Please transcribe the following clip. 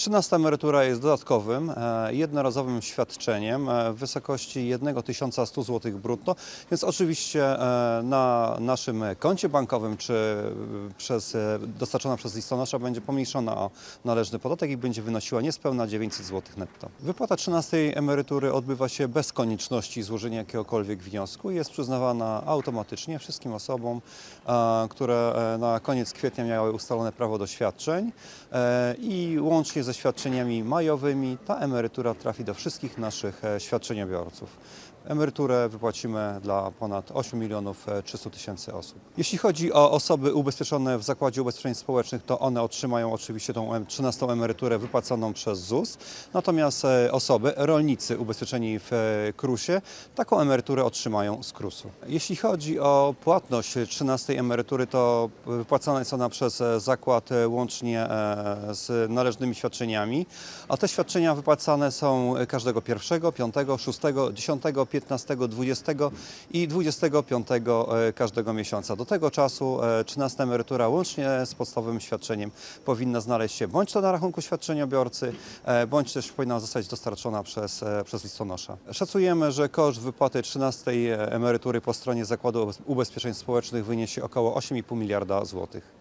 13 emerytura jest dodatkowym, jednorazowym świadczeniem w wysokości 1100 zł brutto, więc oczywiście na naszym koncie bankowym czy dostarczona przez listonosza będzie pomniejszona o należny podatek i będzie wynosiła niespełna 900 zł netto. Wypłata 13 emerytury odbywa się bez konieczności złożenia jakiegokolwiek wniosku i jest przyznawana automatycznie wszystkim osobom, które na koniec kwietnia miały ustalone prawo do świadczeń i łącznie ze świadczeniami majowymi ta emerytura trafi do wszystkich naszych świadczeniobiorców. Emeryturę wypłacimy dla ponad 8 300 000 osób. Jeśli chodzi o osoby ubezpieczone w Zakładzie Ubezpieczeń Społecznych, to one otrzymają oczywiście tą 13 emeryturę wypłaconą przez ZUS. Natomiast osoby, rolnicy ubezpieczeni w KRUS-ie, taką emeryturę otrzymają z KRUS-u. Jeśli chodzi o płatność 13 emerytury, to wypłacana jest ona przez zakład łącznie z należnymi świadczeniami, a te świadczenia wypłacane są każdego 1, 5, 6, 10, 15, 20 i 25 każdego miesiąca. Do tego czasu 13 emerytura łącznie z podstawowym świadczeniem powinna znaleźć się bądź to na rachunku świadczeniobiorcy, bądź też powinna zostać dostarczona przez listonosza. Szacujemy, że koszt wypłaty 13 emerytury po stronie Zakładu Ubezpieczeń Społecznych wyniesie około 8,5 miliarda złotych.